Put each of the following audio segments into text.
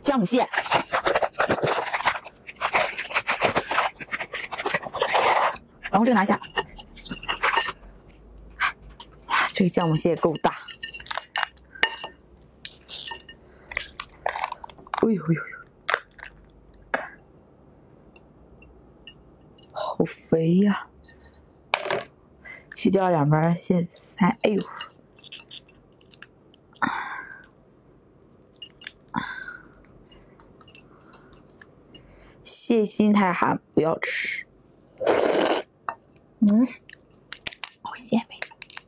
姜母蟹。然后这个拿下，这个姜母蟹也够大。哎呦呦呦，看，好肥呀！去掉两边蟹腮，哎呦。 蟹心太寒，不要吃。好鲜美。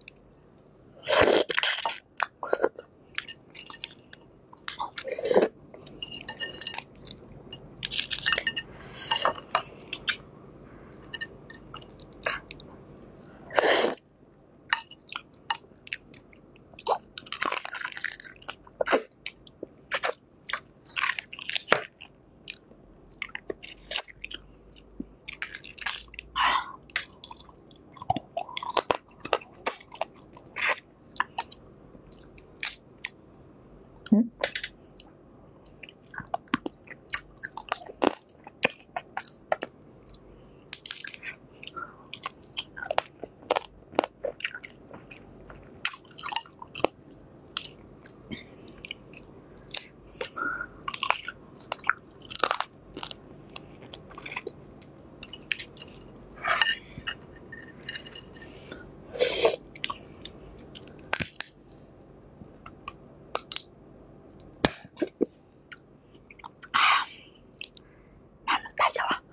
大小啊！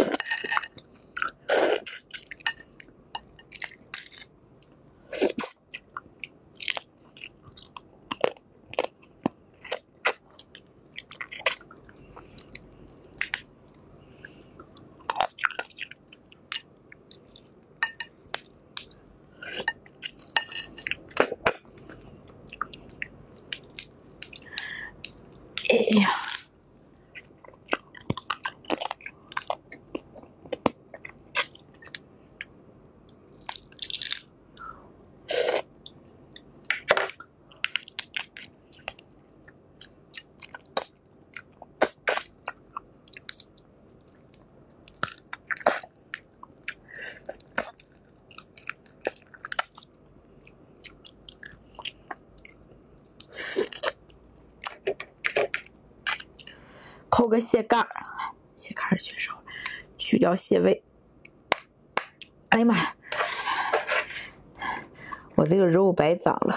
哎呀！抠个蟹盖儿，蟹盖儿缺少，去掉蟹味。哎呀妈呀！我这个肉白长了。